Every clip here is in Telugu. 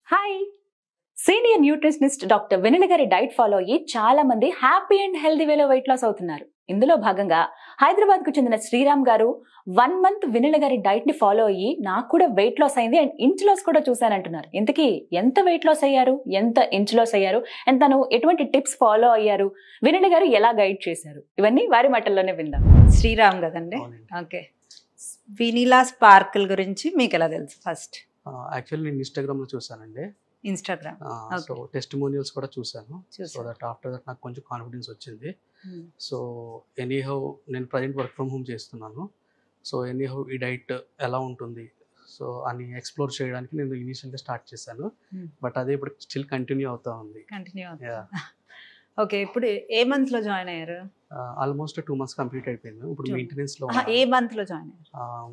Hi, senior nutritionist doctor Vennela గారి డైట్ ఫాలో అయ్యి చాలా మంది హ్యాపీ అండ్ హెల్దీ వేలో వెయిట్ లాస్ అవుతున్నారు. ఇందులో భాగంగా హైదరాబాద్ కు చెందిన శ్రీరామ్ గారు 1 month వెన్నెల గారి డైట్ ని ఫాలో అయ్యి నాకు కూడా వెయిట్ లాస్ అయింది అండ్ ఇంచ్ లాస్ కూడా చూశానంటున్నారు. ఇంతకీ ఎంత వెయిట్ లాస్ అయ్యారు, ఎంత ఇంచ్ లాస్ అయ్యారు అండ్ తను ఎటువంటి టిప్స్ ఫాలో అయ్యారు, వెన్నెల గారు ఎలా గైడ్ చేశారు, ఇవన్నీ వారి మాటల్లోనే విందాం. శ్రీరామ్ కదండి. ఓకే, వెనిలా స్పార్కిల్ గురించి మీకు ఎలా తెలుసు? ఫస్ట్ యాక్చువల్లీ నేను ఇన్స్టాగ్రామ్ లో చూసానండి. ఇన్స్టాగ్రామ్ సో టెస్టిమోనియల్స్ కూడా చూసాను. సో దట్ ఆఫ్టర్ దట్ నాకు కొంచెం కాన్ఫిడెన్స్ వచ్చింది. సో ఎనీహౌ నేను ప్రజెంట్ వర్క్ ఫ్రమ్ హోమ్ చేస్తున్నాను. సో ఎనీహౌ ఈ డైట్ ఎలా ఉంటుంది సో అని ఎక్స్ప్లోర్ చేయడానికి నేను ఇనీషియల్గా స్టార్ట్ చేశాను. బట్ అదే ఇప్పుడు స్టిల్ కంటిన్యూ అవుతా ఉంది. ఓకే, ఇప్పుడు ఏ మంత్ లో జాయిన్ అయ్యారు? ఆల్మోస్ట్ 2 months కంప్లీట్ అయిపోయింది. ఇప్పుడు మెయింటెనెన్స్ లో. ఏ మంత్ లో జాయిన్ అయ్యారు?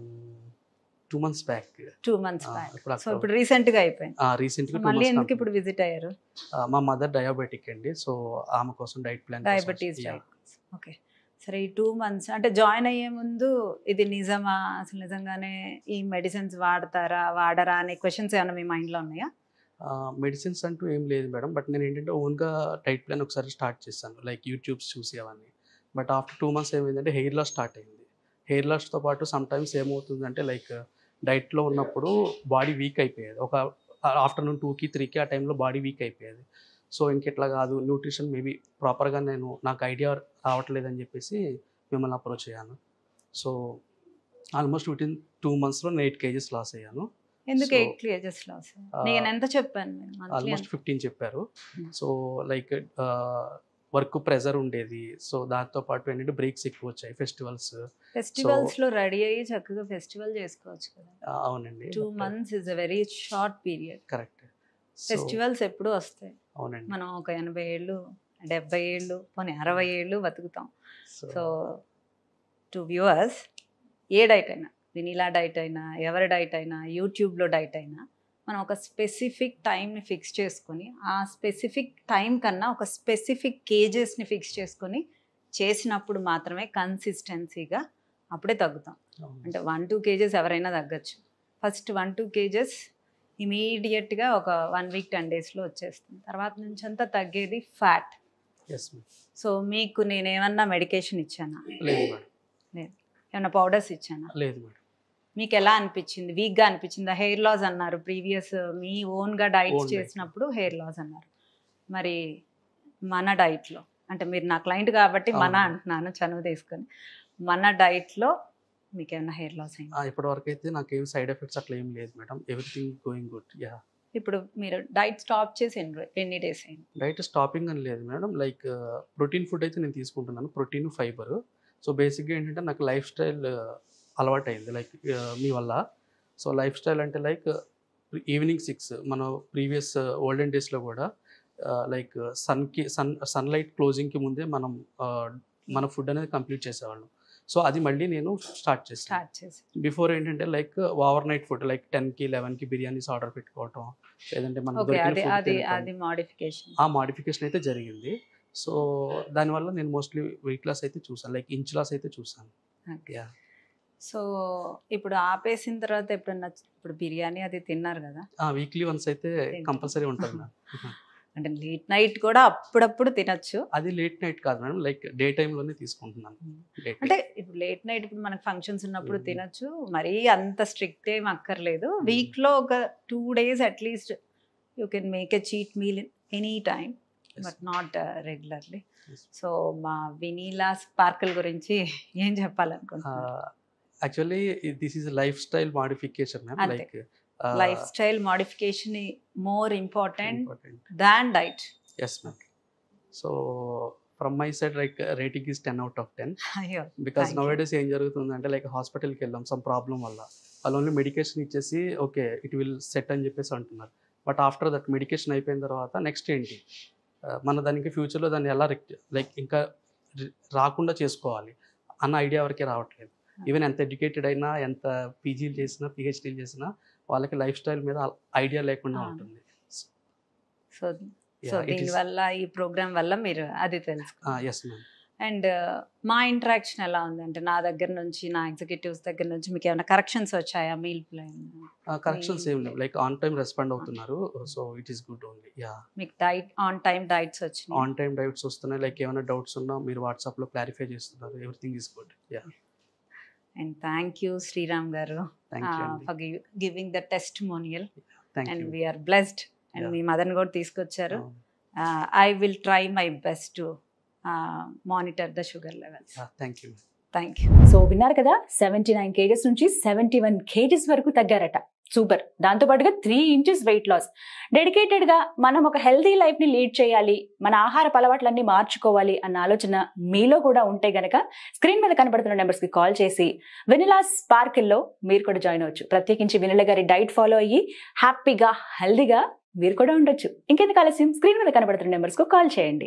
2 months back. 2 months back. So ఇప్పుడు రీసెంట్ గా అయిపోయింది. రీసెంట్ గా మళ్ళీ ఎందుకు ఇప్పుడు విజిట్ అయ్యారు? మా మదర్ డయాబెటిక్ అండి. సో ఆమె కోసం డైట్ ప్లాన్. డయాబెటీస్. ఓకే, సరే. ఈ 2 months అంటే జాయిన్ అయ్యే ముందు ఇది నిజమా, అసలు నిజంగానే ఈ మెడిసిన్స్ వాడరా అనే క్వశ్చన్స్ ఏమైనా మీ మైండ్ లో ఉన్నాయా? మెడిసిన్స్ అంటూ ఏం లేదు మేడం. బట్ నేను ఏంటంటే ఓన్గా డైట్ ప్లాన్ ఒకసారి స్టార్ట్ చేశాను, లైక్ యూట్యూబ్స్ చూసి అవన్నీ. బట్ ఆఫ్టర్ 2 months ఏమైందంటే హెయిర్ లాస్ స్టార్ట్ అయింది. హెయిర్ లాస్తో పాటు సమ్ టైమ్స్ ఏమవుతుందంటే లైక్ డైట్లో ఉన్నప్పుడు బాడీ వీక్ అయిపోయేది. ఒక ఆఫ్టర్నూన్ 2కి 3కి ఆ టైంలో బాడీ వీక్ అయిపోయేది. సో ఇంకెట్లా కాదు, న్యూట్రిషన్ మేబీ ప్రాపర్గా నాకు ఐడియా రావట్లేదని చెప్పేసి మిమ్మల్ని అప్రోచ్ అయ్యాను. సో ఆల్మోస్ట్ వితిన్ 2 monthsలో నేను 8 kgs లాస్ అయ్యాను. ఎందుకు 8 kgs లాస్? నేను ఎంత చెప్పాను? ఆల్మోస్ట్ 15 చెప్పారు. సో లైక్ వర్క్ ప్రెజర్ ఉండేది. సో దాంతో పాటు ఏంటంటే బ్రేక్స్ ఎక్కువ వచ్చాయి. ఫెస్టివల్స్ లో రెడీ అయ్యి చక్కగా ఫెస్టివల్ చేసుకోవచ్చు కదా. అవునండి. 2 months is a very short period. Correct. Festivals ఎప్పుడు వస్తాయి. అవునండి. మనం ఒక 80 ఏళ్ళు 70 ఏళ్ళు పోనీ 60 ఏళ్ళు బతుకుతాం. సో టు వ్యూవర్స్, ఏ డైట్ అయినా, వెనిలా డైట్ అయినా, ఎవరి డైట్ అయినా, యూట్యూబ్లో డైట్ అయినా, మనం ఒక స్పెసిఫిక్ టైంని ఫిక్స్ చేసుకొని ఆ స్పెసిఫిక్ టైం కన్నా ఒక స్పెసిఫిక్ కేజెస్ని ఫిక్స్ చేసుకొని చేసినప్పుడు మాత్రమే కన్సిస్టెన్సీగా అప్పుడే తగ్గుతాం. అంటే 1-2 kgs ఎవరైనా తగ్గచ్చు. ఫస్ట్ 1-2 kgs ఇమీడియట్గా ఒక 1 week 10 daysలో వచ్చేస్తుంది. తర్వాత నుంచి అంతా తగ్గేది ఫ్యాట్. సో మీకు నేనేమన్నా మెడికేషన్ ఇచ్చానా? లేదు మేడం. లేదు. ఏమన్నా పౌడర్స్ ఇచ్చానా? లేదు మేడం. మీకు ఎలా అనిపించింది? వీక్గా అనిపించిందా? హెయిర్ లాస్ అన్నారు ప్రీవియస్, మీ ఓన్గా డైట్ చేసినప్పుడు హెయిర్ లాస్ అన్నారు. మరి మన డైట్లో, అంటే మీరు నా క్లయింట్ కాబట్టి మన అంటున్నాను చనువు తీసుకొని, మన డైట్లో మీకు ఏమైనా హెయిర్ లాస్ అయింది? ఇప్పటివరకు అయితే నాకు ఏం సైడ్ ఎఫెక్ట్స్ అట్లా ఏం లేదు madam. Everything going good. Ya. ఇప్పుడు మీరు డైట్ స్టాప్ చేసి ఎన్ని డేస్ అయింది? డైట్ స్టాపింగ్ అని లేదు మేడం. లైక్ ప్రోటీన్ ఫుడ్ అయితే నేను తీసుకుంటున్నాను, ప్రోటీన్, ఫైబర్. సో బేసిక్గా ఏంటంటే నాకు లైఫ్ స్టైల్ అలవాటు అయింది లైక్ మీ వల్ల. సో లైఫ్ స్టైల్ అంటే లైక్ ఈవినింగ్ 6 మన ప్రీవియస్ ఓల్డెన్ డేస్లో కూడా లైక్ సన్లైట్ క్లోజింగ్కి ముందే మనం మన ఫుడ్ అనేది కంప్లీట్ చేసేవాళ్ళం. సో అది మళ్ళీ నేను స్టార్ట్ చేసి బిఫోర్ ఏంటంటే like overnight food like 10కి 11కి బిర్యానీస్ ఆర్డర్ పెట్టుకోవటం, లేదంటే మనకి మోడిఫికేషన్ అయితే జరిగింది. సో దానివల్ల నేను మోస్ట్లీ వెయిట్ లాస్ అయితే చూసాను, లైక్ ఇంచ్ లాస్ అయితే చూసాను. యా. సో ఇప్పుడు ఆపేసిన తర్వాత ఎప్పుడన్నా ఇప్పుడు బిర్యానీ అది తిన్నారు కదా, వీక్లీ వన్స్ అయితే కంపల్సరీ ఉంటుంది మేడం. అంటే లేట్ నైట్ కూడా అప్పుడప్పుడు తినచ్చు. అది లేట్ నైట్ కాదు మేడం, లైక్ డే టైంలోనే తీసుకుంటున్నాను. అంటే ఇప్పుడు లేట్ నైట్ ఇప్పుడు మనకు ఫంక్షన్స్ ఉన్నప్పుడు తినచ్చు, మరీ అంత స్ట్రిక్ట్ ఏం అక్కర్లేదు. వీక్లో ఒక 2 days at least you can make a cheat meal any time, but not regularly. So మా వెనిలా స్పార్కిల్ గురించి ఏం చెప్పాలనుకుంటున్నాను? Actually this is lifestyle modification ma'am. Like lifestyle modification more important than diet. Yes ma'am. So from my side like rating is 10 out of 10. Because నౌ-a-days ఏం జరుగుతుందంటే లైక్ హాస్పిటల్కి వెళ్ళాం సమ్ ప్రాబ్లం వల్ల, వాళ్ళు ఓన్లీ మెడికేషన్ ఇచ్చేసి ఓకే ఇట్ విల్ సెట్ అని చెప్పేసి అంటున్నారు. బట్ ఆఫ్టర్ దట్ మెడికేషన్ అయిపోయిన తర్వాత నెక్స్ట్ ఏంటి, మన దానికి ఫ్యూచర్లో దాన్ని ఎలా లైక్ ఇంకా రాకుండా చేసుకోవాలి అన్న ఐడియా ఎవరికి రావట్లేదు. ఈవెన్ ఎంత ఎడ్యుకేటెడ్ అయినా, ఎంత పీజీలు చేసినా, పిహెచ్డీలు చేసినా వాళ్ళకి లైఫ్ స్టైల్ మీద ఐడియా లేకుండా ఉంటుంది. సో దీనివల్ల ఈ ప్రోగ్రామ్ వల్ల మీరు అది తెలుసు. Yes ma'am. అండ్ మా ఇంటరాక్షన్ ఎలా ఉంది అంటే నా దగ్గర నుంచి, నా ఎగ్జిక్యూటివ్స్ దగ్గర నుంచి మీకు ఏమైనా కరెక్షన్స్ వచ్చాయా మీల్ ప్లాన్? కరెక్షన్స్ ఏం లేవు, లైక్ ఆన్ టైం రెస్పాండ్ అవుతున్నారు, so it is good only. Yeah, మీకు ఆన్ టైం డైట్స్ వచ్చినాయి? ఆన్ టైం డైట్స్ వస్తున్నాయి, లైక్ ఏమైనా డౌట్స్ ఉన్నా మీరు వాట్సాప్లో క్లారిఫై చేస్తున్నారు, everything is good. Yeah, and thank you Sriram గారు థ్యాంక్ యూ అండి. For giving the testimonial. Thank and you. We are blessed. And Yeah. మీ మదర్ని కూడా తీసుకొచ్చారు. I will try my best to monitor the sugar levels. Thank you. Thank you. So విన్నారు కదా, 79 kgs నుంచి 71 kgs వరకు తగ్గారట. సూపర్. దాంతో పాటుగా 3 inches వెయిట్ లాస్. డెడికేటెడ్ గా మనం ఒక హెల్దీ లైఫ్ ని లీడ్ చేయాలి, మన ఆహార అలవాట్లన్నీ మార్చుకోవాలి అన్న ఆలోచన మీలో కూడా ఉంటే గనక స్క్రీన్ మీద కనబడుతున్న నెంబర్స్ కి కాల్ చేసి వెనిలా స్పార్కిల్లో మీరు కూడా జాయిన్ అవ్వచ్చు. ప్రత్యేకించి వెనిలా గారి డైట్ ఫాలో అయ్యి హ్యాపీగా హెల్దీగా మీరు కూడా ఉండొచ్చు. ఇంకెందుకు ఆలస్యం, స్క్రీన్ మీద కనబడుతున్న నెంబర్స్ కు కాల్ చేయండి.